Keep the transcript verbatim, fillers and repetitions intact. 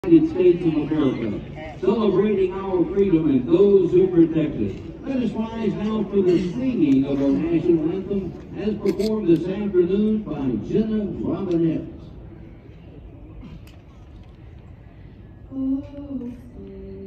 United States of America, celebrating our freedom and those who protect it. Let us rise now for the singing of our national anthem as performed this afternoon by Jenna Robinette. Oh,